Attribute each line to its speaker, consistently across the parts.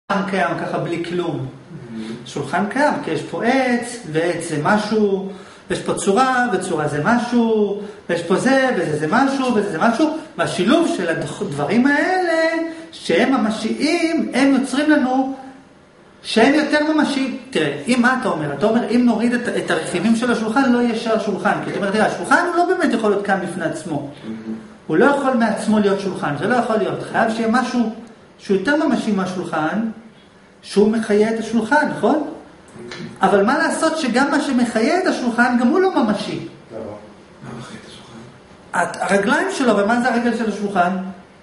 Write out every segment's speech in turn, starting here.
Speaker 1: שולחן קיים ככה בלי כלום. שולחן קיים, כי יש פה עץ, ועץ זה משהו, ויש פה צורה, וצורה זה משהו, ויש פה זה, וזה זה משהו, וזה זה משהו. והשילוב של הדברים האלה, שהם ממשיים, הם יוצרים לנו שהם יותר ממשיים. תראה, מה אתה אומר? אתה אומר, אם נוריד את הרכיבים של השולחן, לא ישר שולחן. כי אתה אומר, תראה, השולחן הוא לא באמת יכול להיות כאן בפני עצמו. הוא לא יכול מעצמו להיות שולחן, זה לא יכול להיות. חייב שיהיה משהו שהוא יותר ממשי מהשולחן, שהוא מחיה את השולחן, נכון? אבל מה לעשות שגם מה שמחיה את השולחן, גם הוא לא ממשי.
Speaker 2: מה מחיה את השולחן?
Speaker 1: הרגליים שלו, ומה זה הרגל של השולחן?
Speaker 2: רגל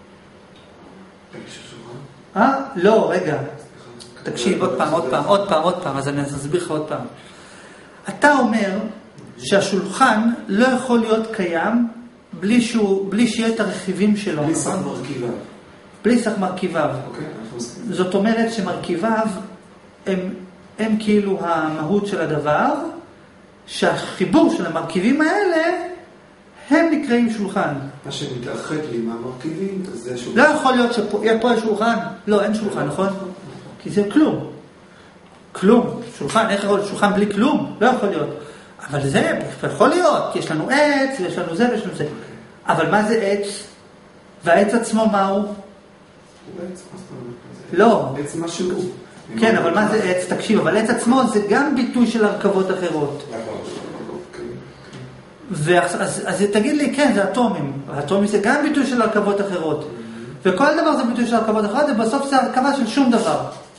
Speaker 2: של השולחן?
Speaker 1: לא, רגע. תקשיב, עוד פעם, אז אני אסביר לך עוד פעם. אתה אומר שהשולחן לא יכול להיות קיים בלי שיהיה את הרכיבים שלו.
Speaker 2: בלי סך מרכיביו.
Speaker 1: בלי סך מרכיביו. זאת אומרת שמרכיביו הם כאילו המהות של הדבר, שהחיבור של המרכיבים האלה הם נקראים שולחן.
Speaker 2: מה שמתאחד לי מהמרכיבים זה שולחן.
Speaker 1: לא יכול להיות שיהיה פה שולחן. לא, אין שולחן, נכון? כי זה כלום. כלום. שולחן, איך יכול להיות שולחן בלי כלום? לא יכול להיות. אבל זה יכול להיות, כי יש לנו עץ, ויש לנו זה, ויש לנו זה. אבל מה זה עץ? והעץ עצמו מהו? לא.
Speaker 2: עץ משהו.
Speaker 1: כן, אבל מה זה עץ? תקשיב, אבל עץ עצמו זה גם ביטוי של הרכבות אחרות. אז תגיד לי, כן, זה אטומים. האטומים זה גם ביטוי של הרכבות אחרות. וכל דבר זה ביטוי של הרכבות אחרות, ובסוף זה הרכבה של שום דבר.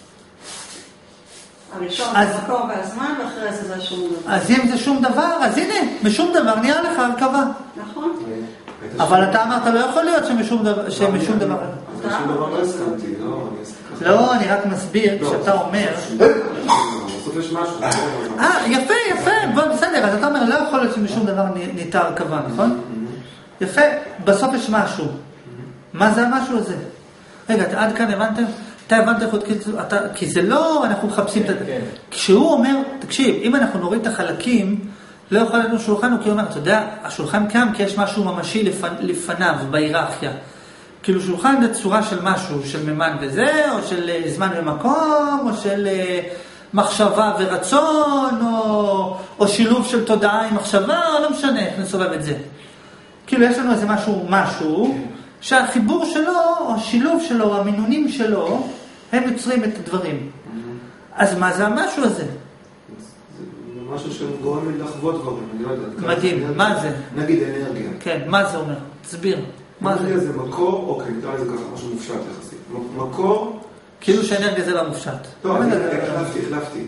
Speaker 3: הראשון זה מקום והזמן, ואחרי זה שום דבר.
Speaker 1: אז אם זה שום דבר, אז הנה, משום דבר נהיה לך הרכבה.
Speaker 3: נכון.
Speaker 1: אבל אתה אמרת, לא יכול להיות שמשום דבר...
Speaker 2: שום דבר לא הסכמתי,
Speaker 1: לא, אני רק מסביר, כשאתה אומר...
Speaker 2: בסוף יש משהו.
Speaker 1: יפה, בוא, בסדר, אז אתה אומר, לא יכול להיות שמשום דבר ניתה הרכבה, נכון? יפה, בסוף יש משהו. מה זה המשהו הזה? רגע, עד כאן הבנתם? אתה הבנת איך עוד כי זה לא, אנחנו מחפשים את... כשהוא אומר, תקשיב, אם אנחנו נוריד את החלקים, לא יכול להיות שולחן, הוא כאילו אומר, אתה יודע, השולחן קם כי יש משהו ממשי לפניו, בהיררכיה. כאילו שולחן זה צורה של משהו, של מימן וזה, או של זמן ומקום, או של מחשבה ורצון, או שילוב של תודעה עם מחשבה, או לא משנה, איך נסובב את זה. כאילו יש לנו איזה משהו, שהחיבור שלו, או השילוב שלו, או המינונים שלו, הם יוצרים את הדברים. אז מה זה המשהו הזה?
Speaker 2: זה משהו שגורם לי לחוות דברים, אני לא יודעת.
Speaker 1: מדהים, מה זה?
Speaker 2: נגיד אנרגיה.
Speaker 1: כן, מה זה אומר? תסביר.
Speaker 2: אנרגיה זה מקור, אוקיי, נקרא לזה ככה, משהו מופשט יחסית. מקור...
Speaker 1: כאילו שאנרגיה זה לא מופשט.
Speaker 2: לא, החלפתי.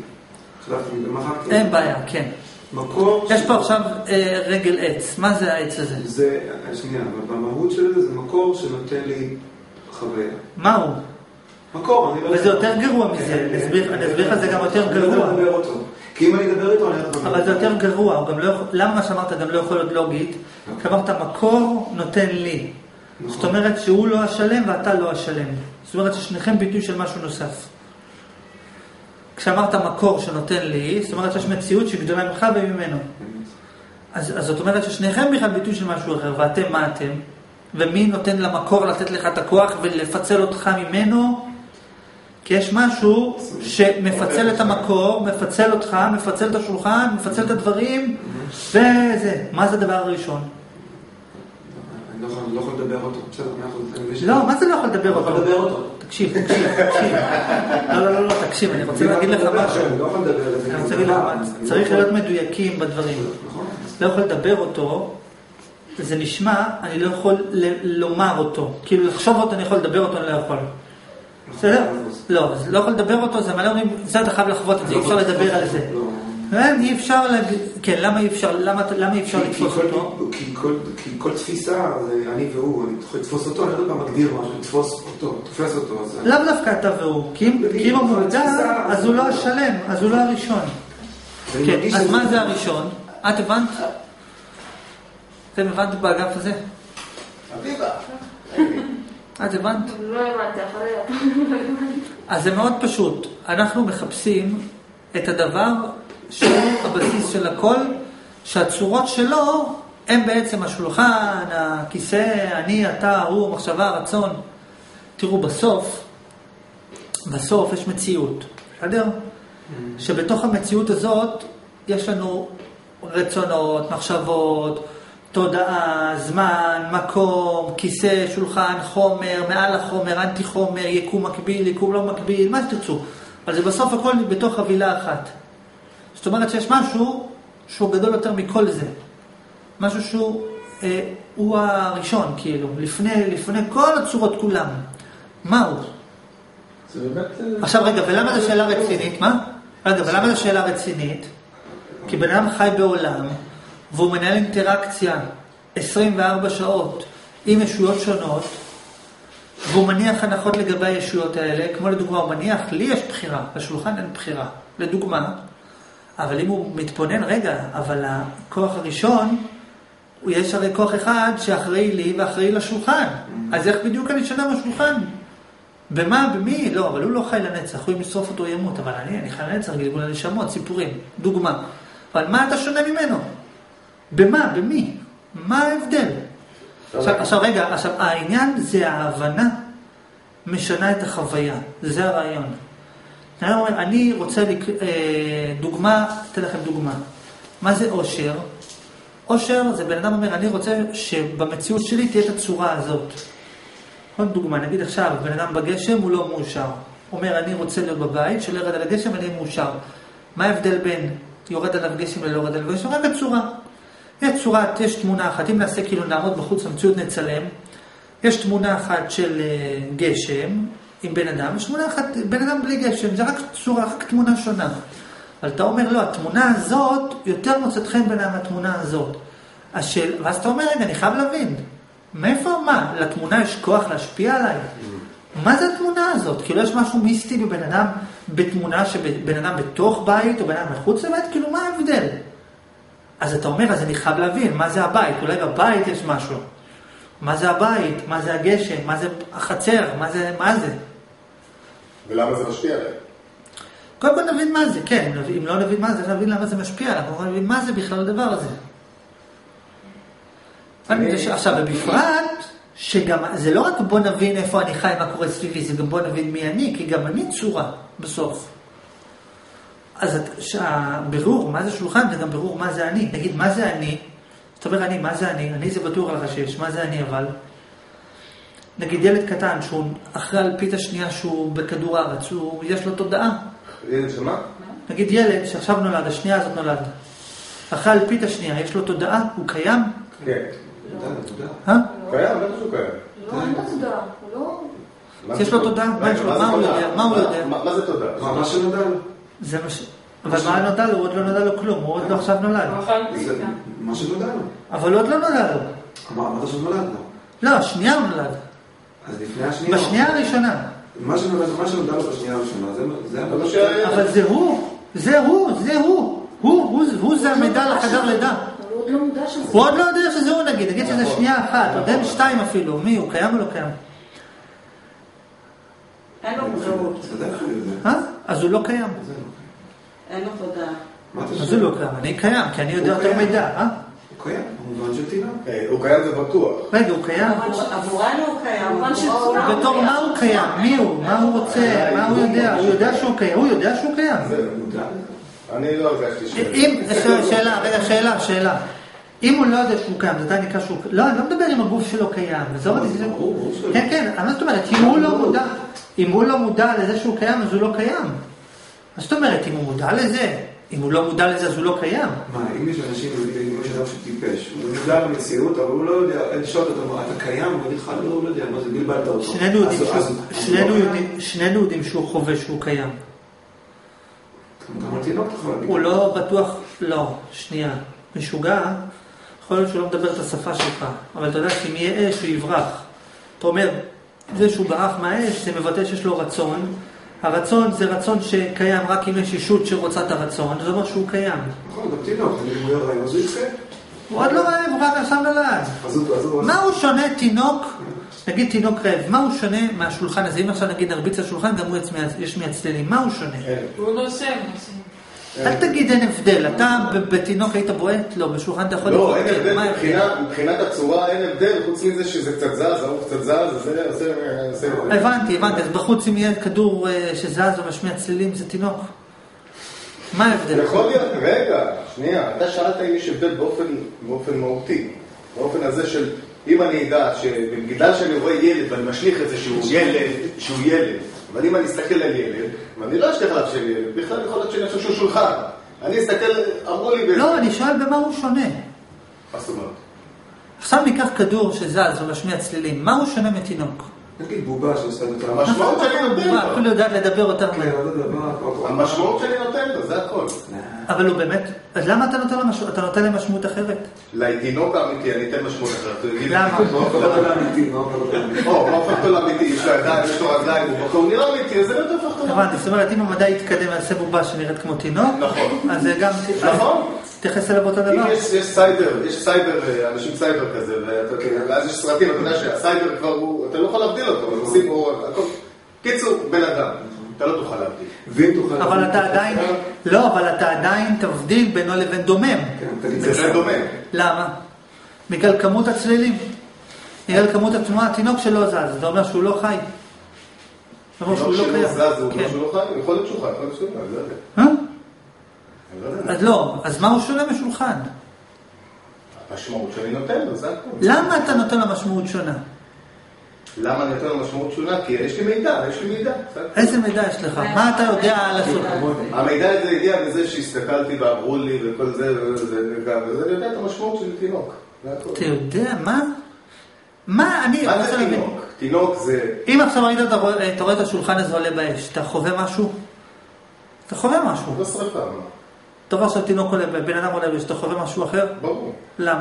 Speaker 1: אין בעיה, כן.
Speaker 2: מקור...
Speaker 1: יש פה עכשיו רגל עץ. מה זה העץ הזה?
Speaker 2: זה, שנייה, אבל במהות של זה מקור שנותן לי חוויה.
Speaker 1: מהו?
Speaker 2: מקור, אני לא...
Speaker 1: וזה יותר גרוע מזה. אני אסביר לך זה גם יותר גרוע.
Speaker 2: אני לא מדבר אותו. כי אם אני אדבר איתו, אני אדבר.
Speaker 1: אבל זה יותר גרוע. למה מה שאמרת גם לא יכול להיות לוגית? כי אמרת, מקור נותן לי. זאת אומרת שהוא לא השלם ואתה לא השלם. זאת אומרת ששניכם ביטוי של משהו נוסף. כשאמרת מקור שנותן לי, זאת אומרת שיש מציאות שגדולה ממך וממנו. אז זאת אומרת ששניכם בכלל ביטוי של משהו אחר, ואתם מה אתם? ומי נותן למקור לתת לך את הכוח ולפצל אותך ממנו? כי יש משהו שמפצל את המקור, מפצל אותך, מפצל את השולחן, מפצל את הדברים, וזה. מה זה הדבר הראשון?
Speaker 2: אני לא יכול לדבר אותו.
Speaker 1: לא, מה זה לא יכול לדבר אותו?
Speaker 2: אני לא יכול לדבר אותו.
Speaker 1: תקשיב. לא, תקשיב, אני רוצה להגיד לך משהו.
Speaker 2: אני לא יכול לדבר את זה.
Speaker 1: אני רוצה להגיד לך משהו. צריך להיות מדויקים בדברים. לא יכול לדבר אותו, זה נשמע, אני לא יכול לומר אותו. כאילו לחשוב אותו, אני יכול לדבר אותו, אני לא יכול. בסדר? לא, לא יכול לדבר אותו, זה מלא אומרים, זה אתה חייב לחוות את זה, אי אפשר לדבר על זה. אי אפשר להגיד, כן, למה אי אפשר לתפוס אותו?
Speaker 2: כי כל תפיסה, אני והוא, אני יכול לתפוס אותו, אני לא יודע מה מגדיר משהו, תופס אותו.
Speaker 1: לאו דווקא אתה והוא, כי אם הוא מודע, אז הוא לא השלם, אז הוא לא הראשון. כן, אז מה זה הראשון? את הבנת? אתם הבנת באגף הזה?
Speaker 2: אביבה.
Speaker 1: את הבנת?
Speaker 3: לא הבנתי, אחרי...
Speaker 1: אז זה מאוד פשוט. אנחנו מחפשים את הדבר שהוא הבסיס של הכל, שהצורות שלו הם בעצם השולחן, הכיסא, אני, אתה, הוא, מחשבה, רצון. תראו, בסוף, בסוף יש מציאות, בסדר? שבתוך המציאות הזאת יש לנו רצונות, מחשבות, תודעה, זמן, מקום, כיסא, שולחן, חומר, מעל החומר, אנטי חומר, יקום מקביל, יקום לא מקביל, מה שתרצו. אבל זה בסוף הכל בתוך חבילה אחת. זאת אומרת שיש משהו שהוא גדול יותר מכל זה. משהו שהוא הוא הראשון, כאילו, לפני כל הצורות כולם. מהו? עכשיו רגע, ולמה זו שאלה רצינית? מה? רגע, ולמה זו שאלה רצינית? כי בן אדם חי בעולם, והוא מנהל אינטראקציה 24 שעות עם ישויות שונות, והוא מניח הנחות לגבי הישויות האלה, כמו לדוגמה, הוא מניח, לי יש בחירה, לשולחן אין בחירה, לדוגמה, אבל אם הוא מתבונן, רגע, אבל הכוח הראשון, יש הרי כוח אחד שאחראי לי ואחראי לשולחן, אז איך בדיוק אני שונה מהשולחן? במה? במי? לא, אבל הוא לא חי לנצח, הוא אם לשרוף אותו ימות, אבל אני חי לנצח, גלגול הנשמות, סיפורים, דוגמה. אבל מה אתה שונה ממנו? במה? במי? מה ההבדל? עכשיו רגע, העניין זה ההבנה משנה את החוויה, זה הרעיון. אני רוצה דוגמה, אתן לכם דוגמה. מה זה אושר? אושר זה בן אדם אומר, אני רוצה שבמציאות שלי תהיה את הצורה הזאת. עוד דוגמה, נגיד עכשיו, בן אדם בגשם הוא לא מאושר. אומר, אני רוצה להיות בבית, שלא ירד על הגשם ואני מאושר. מה ההבדל בין יורד עליו גשם ולא יורד עליו גשם? רק הצורה. יש תמונה אחת, אם נעשה כאילו נעמוד בחוץ למציאות נצלם, יש תמונה אחת של גשם עם בן אדם, יש תמונה אחת, בן אדם בלי גשם, זה רק צורה, רק תמונה שונה. אבל אתה אומר, לא, התמונה הזאת יותר מוצאת חן בין התמונה הזאת. ואז אתה אומר, רגע, אני חייב להבין, מאיפה מה? לתמונה יש כוח להשפיע עליי? מה זה התמונה הזאת? כאילו יש משהו מיסטי בבן אדם, בתמונה שבן אדם בתוך בית או בן אדם מחוץ לבית, כאילו מה ההבדל? אז אתה אומר, אז אני חייב להבין, מה זה הבית? אולי בבית יש משהו. מה זה הבית? מה זה הגשם? מה זה החצר? מה זה?
Speaker 4: ולמה זה משפיע עליי?
Speaker 1: קודם כל נבין מה זה, כן, אם לא נבין מה זה, נבין למה זה משפיע, אנחנו נבין מה זה בכלל הדבר הזה. עכשיו, בפרט, שגם, זה לא רק בוא נבין איפה אני חי, מה קורה סביבי, זה גם בוא נבין מי אני, כי גם אני צורה בסוף. אז הבירור, מה זה שולחן, זה גם בירור מה זה אני. נגיד, מה זה אני? זאת אומרת, אני, מה זה אני? אני זה בטוח לך שיש, מה זה אני אבל? נגיד, ילד קטן, שהוא אחרי אלפית השנייה שהוא בכדור הארץ, יש לו תודעה.
Speaker 4: ילד שמה?
Speaker 1: נגיד, ילד שעכשיו נולד, השנייה הזאת נולד. אחרי אלפית השנייה, יש לו תודעה? הוא קיים?
Speaker 4: כן.
Speaker 1: קיים?
Speaker 4: בטח שהוא קיים.
Speaker 3: לא, אין לו תודעה, הוא לא...
Speaker 1: יש לו תודעה? מה יש לו? מה הוא יודע? מה הוא יודע?
Speaker 4: מה זה תודעה?
Speaker 2: מה שנודע לו?
Speaker 1: זה מה אבל מה נודע לו? הוא עוד לא נודע לו כלום, הוא עוד לא עכשיו נולד.
Speaker 2: מה שנודע לו.
Speaker 1: אבל הוא עוד לא נודע לו.
Speaker 2: אמרת שנולד לו.
Speaker 1: לא, שנייה הוא נולד.
Speaker 2: אז לפני השנייה...
Speaker 1: בשנייה הראשונה.
Speaker 2: מה שנודע לו בשנייה הראשונה, זה...
Speaker 1: אבל זה הוא זה המידע לחדר לידה. הוא עוד לא יודע שזה הוא נגיד שזה שנייה אחת, עוד אין שתיים אפילו. מי, הוא קיים או לא קיים?
Speaker 3: אין לו מודעות.
Speaker 1: אז הוא לא קיים.
Speaker 3: אין לו תודעה.
Speaker 1: אז הוא לא קיים, אני קיים, כי אני יודע יותר מידע,
Speaker 2: הוא קיים, במובן של תינוק.
Speaker 4: הוא קיים זה בטוח.
Speaker 1: רגע, הוא קיים?
Speaker 3: עבורנו הוא קיים, במובן של צורה.
Speaker 1: בתור מה הוא קיים? מי הוא? מה הוא רוצה? מה הוא יודע? הוא יודע שהוא קיים? הוא יודע שהוא קיים?
Speaker 4: אני לא הרגשתי
Speaker 1: שאלה. אם הוא לא יודע שהוא קיים, זה עדיין נקרא שהוא... לא, אני לא מדבר עם הגוף שלו קיים. כן, אני זאת אומרת, אם הוא לא מודע לזה שהוא קיים, אז הוא לא קיים. אז זאת אומרת, אם הוא מודע לזה, אם הוא לא מודע לזה, אז הוא לא קיים.
Speaker 2: מה, אם יש אנשים, אם יש אדם שטיפש, הוא מודע למציאות, אבל הוא לא יודע, אין לשאול אותו, אתה קיים, הוא יגיד לך, לא יודע, מה זה, בלבלת אותו.
Speaker 1: שנינו יודעים שהוא חווה שהוא קיים.
Speaker 2: גם על תינוק תוכל להגיד.
Speaker 1: הוא לא בטוח, לא, שנייה. משוגע, יכול להיות שהוא לא מדבר את השפה שלך, אבל אתה יודע שאם יהיה אש הוא יברח. אתה אומר, זה שהוא ברח מהאש, זה מבטא שיש לו רצון. הרצון זה רצון שקיים רק אם יש ישות שרוצה את הרצון, זה אומר שהוא קיים.
Speaker 2: נכון, גם תינוק, אם הוא יראה, אז הוא יצא.
Speaker 1: הוא עוד לא רעב, הוא רק עכשיו נולד. מה הוא שונה תינוק, נגיד תינוק רעב, מה הוא שונה מהשולחן הזה? אם עכשיו נגיד נרביץ לשולחן, גם הוא יש מהצללים, מה הוא שונה?
Speaker 5: הוא נושא.
Speaker 1: אל תגיד אין הבדל, אתה בתינוק היית בועט? לא, בשולחן אתה יכול...
Speaker 4: לא, אין הבדל, מבחינת הצורה אין הבדל, חוץ מזה שזה קצת זז, הרוב קצת זז, זה...
Speaker 1: הבנתי, אז בחוץ אם יהיה כדור שזז או משמיע צלילים, זה תינוק. מה ההבדל?
Speaker 4: יכול להיות, רגע, שנייה, אתה שאלת אם יש הבדל באופן מהותי, באופן הזה של, אם אני אדע שבגלל שאני רואה ילד ואני משליך את זה שהוא ילד, אבל אם אני אסתכל על ילד, ואני לא אשתך עליו של ילד, בכלל יכול להיות שאני חושב שהוא שולחן. אני אסתכל, אמרו לי...
Speaker 1: לא, אני שואל במה הוא שונה.
Speaker 4: מה זאת אומרת?
Speaker 1: עכשיו ניקח כדור שזז ומשמיע צלילים, מה הוא שונה מתינוק?
Speaker 2: נגיד בובה שעושה את זה.
Speaker 4: המשמעות שאני נותן לו.
Speaker 1: אפילו יודעת לדבר אותם.
Speaker 4: המשמעות שאני נותן לו, זה הכל.
Speaker 1: אבל הוא באמת, אז למה אתה נותן להם משמעות אחרת?
Speaker 4: לתינוק האמיתי, אני אתן משמעות אחרת.
Speaker 1: למה?
Speaker 2: מה הופך אותו לאמיתי? מה
Speaker 4: הופך אותו לאמיתי? יש לו ידיים, יש לו רגליים, הוא נראה אמיתי, אז זה לא הופך אותו לאמיתי.
Speaker 1: הבנתי, זאת אומרת, אם המדע יתקדם ועשה בובה שנראית כמו תינוק, אז זה גם...
Speaker 4: נכון.
Speaker 1: תתייחס אליו אותו דבר.
Speaker 4: אם יש סייבר, אנשים סייבר כזה, ואז יש סרטים, אתה יודע שהסייבר כבר הוא, אתה לא יכול להבדיל אותו, אבל עושים בו, קיצור, בן אדם, אתה לא תוכל להבדיל.
Speaker 1: אבל אתה עדיין, לא, אבל אתה עדיין תבדיל בינו לבין דומם.
Speaker 4: זה דומם.
Speaker 1: למה? בגלל כמות הצלילים. בגלל כמות התנועה, התינוק שלא זז, זה אומר שהוא לא חי.
Speaker 4: תינוק שלא זז, הוא אומר שהוא לא חי, יכול להיות שהוא חי, יכול להיות שהוא חי, אני לא יודע.
Speaker 1: אז לא, אז מה הוא שונה משולחן?
Speaker 4: המשמעות שאני נותן לו, זה הכל.
Speaker 1: למה אתה נותן לו משמעות שונה?
Speaker 4: למה אני נותן לו משמעות שונה? כי יש לי מידע.
Speaker 1: איזה מידע יש לך? מה אתה יודע על השולחן?
Speaker 4: המידע הזה הגיע בזה שהסתכלתי ואמרו לי וכל זה, וזה אני יודע את המשמעות של תינוק.
Speaker 1: אתה יודע מה? מה
Speaker 4: זה תינוק? תינוק זה...
Speaker 1: אם עכשיו אתה רואה את השולחן הזה עולה באש, אתה חווה משהו? אתה חווה משהו.
Speaker 4: לא שרפה, מה?
Speaker 1: טוב עכשיו תינוק עולה, בן אדם עולה, שאתה חווה משהו אחר?
Speaker 4: ברור.
Speaker 1: למה?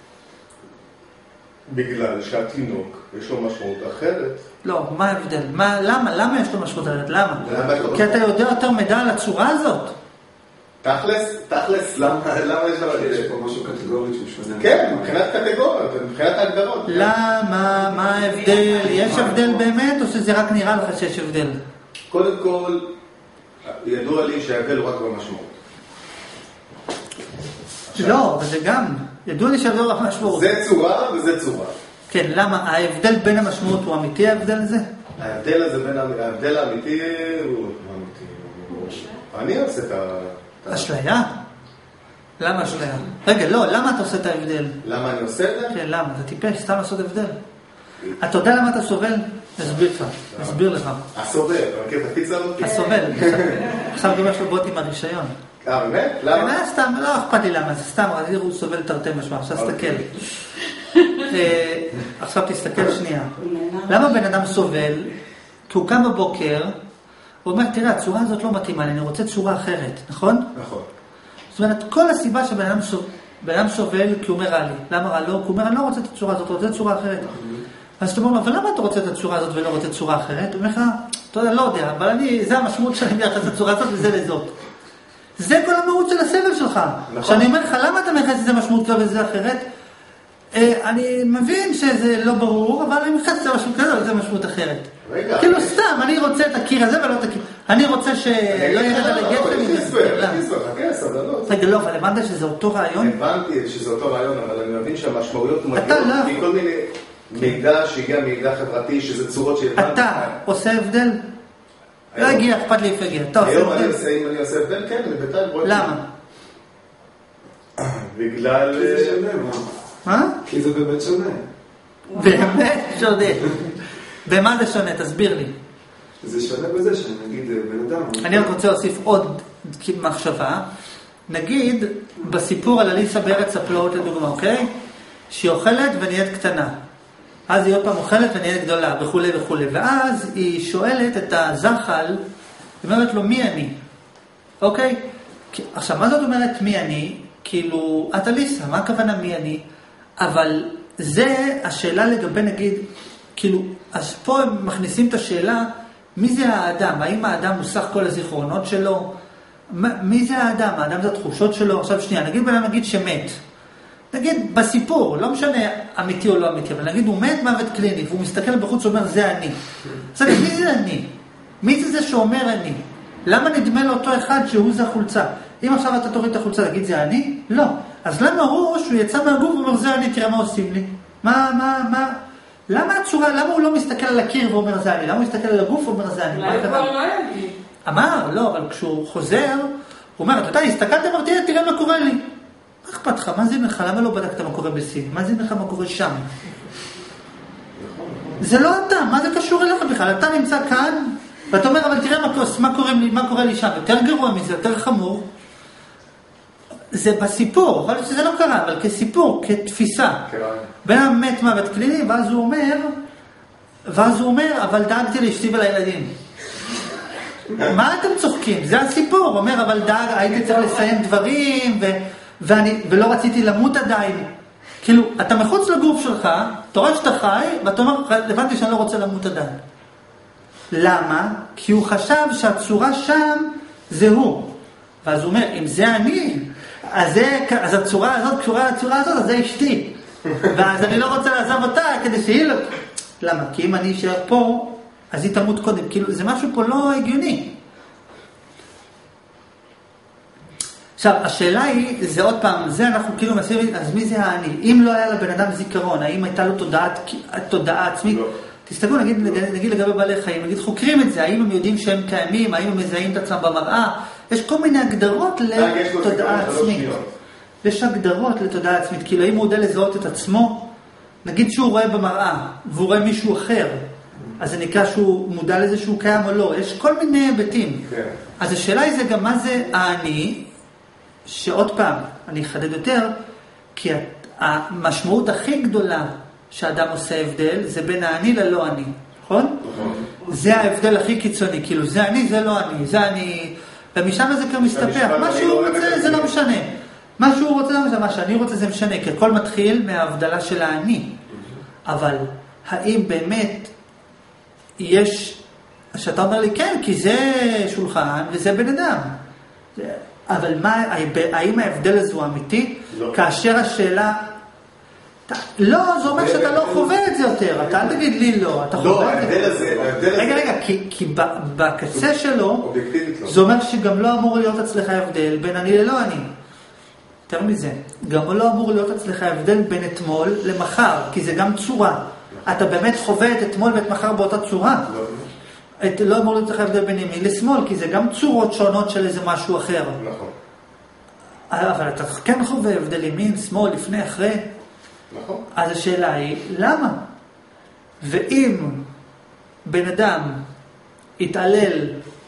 Speaker 4: בגלל שהתינוק יש לו משמעות אחרת.
Speaker 1: לא, מה ההבדל? למה יש לו משמעות אחרת? למה? כי אתה יודע יותר מידע על הצורה הזאת.
Speaker 4: תכלס, למה יש לו...
Speaker 2: יש פה משהו קטגורית שהוא שונה.
Speaker 4: כן, מבחינת קטגוריות, מבחינת ההגדרות.
Speaker 1: למה? מה ההבדל? יש הבדל באמת או שזה רק נראה לך שיש הבדל?
Speaker 4: קודם כל, ידוע לי שההבדל הוא רק במשמעות.
Speaker 1: לא, אבל זה גם, ידוע לי שההבדל רק משמעות.
Speaker 4: זה צורה וזה צורה.
Speaker 1: כן, למה? ההבדל בין המשמעות הוא אמיתי ההבדל הזה?
Speaker 4: ההבדל הזה בין ההבדל האמיתי הוא אמיתי. אני עושה את ה...
Speaker 1: אשליה? למה אשליה? רגע, לא, למה אתה עושה את ההבדל?
Speaker 4: למה אני עושה את זה?
Speaker 1: כן, למה? זה טיפש, סתם לעשות הבדל. אתה יודע למה אתה סובל? נסביר לך.
Speaker 4: הסובל, אתה מכיר את הפיצה הזאת?
Speaker 1: הסובל. עכשיו גם יש לו בוט עם הרישיון.
Speaker 4: באמת? למה?
Speaker 1: סתם, לא אכפת לי למה, זה סתם, הוא סובל תרתי משמע, עכשיו תסתכל. עכשיו תסתכל שנייה. למה בן אדם סובל? כי הוא קם בבוקר, הוא אומר, תראה, הצורה הזאת לא מתאימה לי, אני רוצה צורה אחרת, נכון?
Speaker 4: נכון.
Speaker 1: זאת אומרת, כל הסיבה שבן אדם סובל, כי הוא אומר רע לי. למה רע לו? כי הוא אומר, אני לא רוצה את הצורה הזאת, הוא רוצה צורה אחרת. אז אתה אומר לו, אבל למה אתה רוצה את הצורה הזאת ולא רוצה צורה אחרת? הוא אומר לך, אתה יודע, לא יודע, אבל זה המשמעות שאני מייחס את הצורה הזאת וזה לזאת. זה כל המהות של הסבל שלך. כשאני אומר לך, למה אתה מייחס את זה משמעות כזו וזה אחרת? אני מבין שזה לא ברור, אבל אני מייחס את זה משמעות כזו וזה משמעות אחרת. כאילו סתם, אני רוצה את הקיר הזה ולא את הקיר. אני רוצה שלא ירד על הגטם. רגע, לא, אבל הבנת שזה אותו רעיון?
Speaker 4: הבנתי שזה אותו רעיון, אבל אני מבין שהמשמעויות מגיעות מכל מיני מידע שהגיע מידע חברתי, שזה צורות שהבנת.
Speaker 1: אתה עושה הבדל? לא הגיע, אכפת לי איפה הגיע.
Speaker 4: היום אם אני עושה הבדל, כן, אני בינתיים רואה.
Speaker 1: למה?
Speaker 4: בגלל...
Speaker 2: כי זה שונה,
Speaker 1: מה?
Speaker 2: כי זה באמת שונה.
Speaker 1: באמת שונה. במה זה שונה? תסביר לי.
Speaker 2: זה שונה בזה שנגיד בן אדם...
Speaker 1: אני רק רוצה להוסיף עוד מחשבה. נגיד בסיפור על אליסה בארץ הפלאות לדוגמה, אוקיי? שהיא אוכלת ונהיית קטנה. אז היא עוד פעם אוכלת ונהיית גדולה וכו' וכו'. ואז היא שואלת את הזחל, היא אומרת לו מי אני? אוקיי? עכשיו מה זאת אומרת מי אני? כאילו, את אליסה, מה הכוונה מי אני? אבל זה השאלה לגבי נגיד, כאילו, אז פה הם מכניסים את השאלה, מי זה האדם? האם האדם הוא סך כל הזיכרונות שלו? מי זה האדם? האדם זה התחושות שלו? עכשיו שנייה, נגיד שמת. נגיד בסיפור, לא משנה אמיתי או לא אמיתי, אבל נגיד הוא מת מוות קליני, והוא מסתכל בחוץ ואומר זה אני. אז מי זה אני? מי זה שאומר אני? למה נדמה לאותו אחד שהוא זה החולצה? אם עכשיו אתה תוריד את החולצה, להגיד זה אני? לא. אז למה הוא, שהוא יצא מהגוף ואומר זה אני, תראה מה עושים לי? למה הצורה, למה הוא לא מסתכל על הקיר ואומר זה אני? למה הוא מסתכל על הגוף ואומר זה אני?
Speaker 3: אולי כבר לא יגיד.
Speaker 1: אמר, לא, אבל כשהוא חוזר, הוא אומר, אתה יודע, הסתכלת אמרתי, תראה מה קורה לי. מה אכפת לך? מה זה לך? למה לא בדקת מה קורה בסין? מה זה לך? מה קורה שם? זה לא אתה, מה זה קשור אליך בכלל? אתה נמצא כאן, ואתה אומר, אבל תראה מה קורה לי שם. יותר גרוע מזה, יותר חמור. זה בסיפור, יכול להיות שזה לא קרה, אבל כסיפור, כתפיסה. בין המת מוות קליני, ואז הוא אומר, אבל דאגתי לאשתי ולילדים. מה אתם צוחקים? זה הסיפור. הוא אומר, אבל הייתי צריך לסיים דברים, ולא רציתי למות עדיין. כאילו, אתה מחוץ לגוף שלך, אתה רואה שאתה חי, ואתה אומר, הבנתי שאני לא רוצה למות עדיין. למה? כי הוא חשב שהצורה שם זה הוא. ואז הוא אומר, אם זה אני, אז הצורה הזאת קשורה לצורה הזאת, אז זה אשתי. ואז אני לא רוצה לעזב אותה כדי שהיא לא... למה? כי אם אני אשאר פה, אז היא תמות קודם. כאילו, זה משהו פה לא הגיוני. עכשיו, השאלה היא, זה עוד פעם, זה אנחנו כאילו מסבירים, אז מי זה האני? אם לא היה לבן אדם זיכרון, האם הייתה לו תודעה עצמית? לא. תסתכלו, נגיד לגבי בעלי חיים, נגיד חוקרים את זה, האם הם יודעים שהם קיימים, האם הם מזהים את עצמם במראה, יש כל מיני הגדרות לתודעה עצמית. יש הגדרות לתודעה עצמית, כאילו האם הוא יודע לזהות את עצמו, נגיד שהוא רואה במראה, והוא רואה מישהו אחר, אז זה נקרא שהוא מודע לזה שהוא קיים או לא, יש כל מיני היבטים. אז השאלה היא זה גם מה זה האני, שעוד פעם, אני אחדד יותר, כי המשמעות הכי גדולה שאדם עושה הבדל, זה בין האני ללא אני, נכון? זה ההבדל הכי קיצוני, כאילו זה אני, זה לא אני, זה אני, ומשם זה כבר מסתפח, מה שהוא רוצה זה לא משנה, מה שהוא רוצה זה משנה, מה שאני רוצה זה משנה, כי הכל מתחיל מההבדלה של האני, אבל האם באמת יש, שאתה אומר לי כן, כי זה שולחן וזה בן אדם, אבל האם ההבדל הזה הוא אמיתי? לא. כאשר השאלה... לא, זה אומר שאתה לא חווה את זה יותר. אתה אל תגיד לי לא, אתה חווה את זה. רגע, כי בקצה שלו, זה אומר שגם לא אמור להיות אצלך הבדל בין אני ללא אני. יותר מזה, גם לא אמור להיות אצלך הבדל בין אתמול למחר, כי זה גם צורה. אתה באמת חווה את אתמול ואת מחר באותה צורה. לא אמור להיות לך הבדל בין ימין לשמאל, כי זה גם צורות שונות של איזה משהו אחר.
Speaker 4: נכון.
Speaker 1: אבל אתה כן חווה הבדל ימין, שמאל, לפני, אחרי.
Speaker 4: נכון.
Speaker 1: אז השאלה היא, למה? ואם בן אדם יתעלל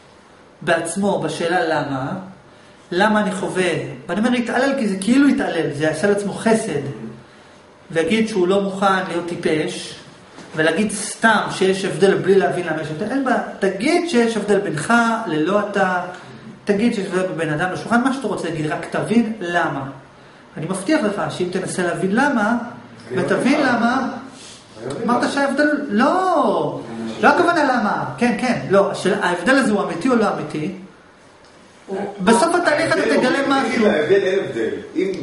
Speaker 1: בעצמו בשאלה למה אני חווה, ואני אומר יתעלל כי זה כאילו יתעלל, זה יעשה לעצמו חסד, ויגיד שהוא לא מוכן להיות טיפש, ולהגיד סתם שיש הבדל בלי להבין למה יש הבדל, אין בה, תגיד שיש הבדל בינך ללא אתה, תגיד שיש הבדל בבן אדם לשולחן, מה שאתה רוצה להגיד, רק תבין למה. אני מבטיח לך שאם תנסה להבין למה, ותבין למה, אמרת שההבדל, לא הכוונה למה, כן, לא, ההבדל הזה הוא אמיתי או לא אמיתי, בסוף התהליך אתה תגלה משהו.
Speaker 4: ההבדל אין הבדל,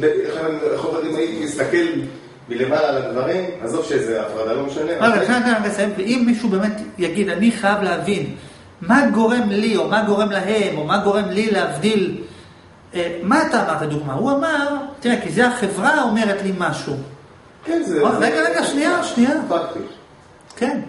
Speaker 4: אם הייתי מסתכל מלמעלה על הדברים, עזוב שזה הפרדה, לא משנה.
Speaker 1: אם מישהו באמת יגיד, אני חייב להבין מה גורם לי, או מה גורם להם, או מה גורם לי להבדיל, מה אתה אמרת דוגמה? הוא אמר, תראה, כי זה החברה אומרת לי משהו.
Speaker 4: כן, זה...
Speaker 1: רגע, שנייה.
Speaker 4: פקטי.
Speaker 1: כן,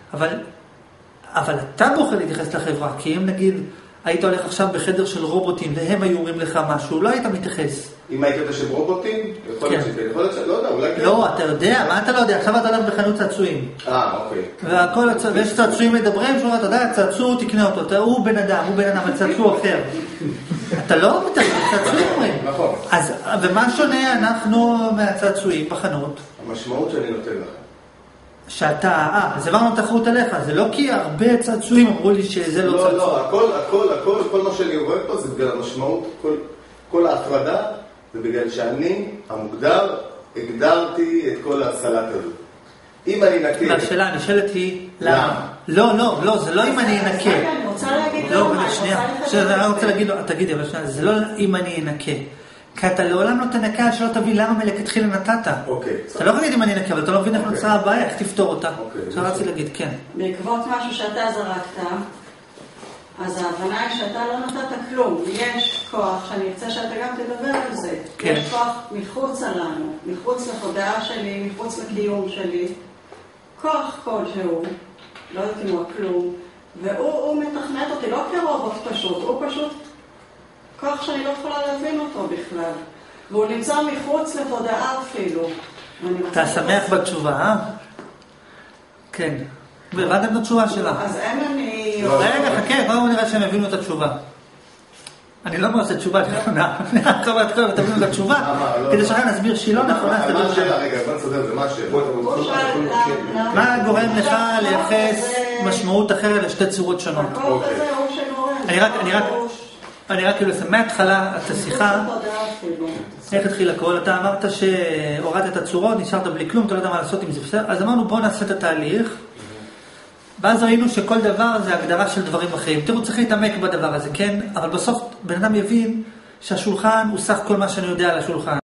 Speaker 1: אבל אתה בוחר להתייחס לחברה, כי אם נגיד, היית הולך עכשיו בחדר של רובוטים, והם היו אומרים לך משהו, לא היית מתייחס.
Speaker 4: אם היית יודע של רובוטים, יכול להיות שכן, יכול להיות שלא יודע, אולי כן.
Speaker 1: לא, אתה יודע, מה אתה לא יודע? עכשיו אתה הולך בחנות צעצועים.
Speaker 4: אוקיי.
Speaker 1: ויש צעצועים מדברים, שאומר, אתה יודע, צעצוע תקנה אותו, הוא בן אדם, אבל צעצוע אחר. אתה לא מתייחס, צעצועים אומרים.
Speaker 4: נכון.
Speaker 1: ומה שונה אנחנו מהצעצועים בחנות?
Speaker 4: המשמעות שאני נותן לך.
Speaker 1: אז הבאנו תחרות עליך, זה לא כי הרבה צעצועים אמרו לי שזה לא צעצוע.
Speaker 4: לא, כל מה שאני רואה פה זה בגלל המשמעות, כל ההפרדה זה בגלל שאני, המוגדר, הגדרתי את כל הסלט הזה. אם אני אנקה...
Speaker 1: והשאלה הנשאלת היא, למה? לא, זה לא אם אני אנקה.
Speaker 3: אני רוצה להגיד
Speaker 1: לא, שנייה, אני רוצה להגיד לו, תגידי, אבל שנייה, זה לא אם אני אנקה. כי אתה לעולם לא תנקה שלא תבין למה מלכתחילה נתת.
Speaker 4: אוקיי.
Speaker 1: אתה לא תגיד אם אני אנקה, אבל אתה לא מבין איך נוצרה הבעיה, איך תפתור אותה. עכשיו רציתי להגיד, כן.
Speaker 3: בעקבות משהו שאתה זרקת, אז ההבנה היא שאתה לא נתת כלום. יש כוח, שאני רוצה שאתה גם תדבר על זה.
Speaker 1: כן.
Speaker 3: יש כוח מחוץ לנו, מחוץ לתודעה שלי, מחוץ לקיום שלי. כוח כלשהו, לא יודעת אם הוא כלום, והוא מתכנת אותי, לא כרובוט פשוט, הוא פשוט כוח שאני לא יכולה להבין אותו בכלל. והוא נמצא מחוץ לתודעה אפילו.
Speaker 1: אתה שמח בתשובה, אה? כן. והבנתם את התשובה שלה.
Speaker 3: אז אין אני...
Speaker 1: רגע, חכה, בואו נראה שהם הבינו את התשובה. אני לא מעושה תשובה נכונה. תבינו את התשובה, כדי שאתה נסביר שהיא לא נכונה.
Speaker 4: מה השאלה? רגע, בוא נסדר, זה מה השאלה?
Speaker 1: מה גורם לך לייחס משמעות אחרת לשתי צורות שונות?
Speaker 3: הכוח הזה הוא שגורם.
Speaker 1: אני רק כאילו, מההתחלה, את השיחה, איך התחיל הכל? אתה אמרת שהורדת את הצורות, נשארת בלי כלום, אתה לא יודע מה לעשות עם זה בסדר. אז אמרנו בואו נעשה את התהליך, ואז ראינו שכל דבר זה הגדרה של דברים אחרים. תראו, צריך להתעמק בדבר הזה, כן? אבל בסוף בן אדם יבין שהשולחן הוא סך כל מה שאני יודע על השולחן.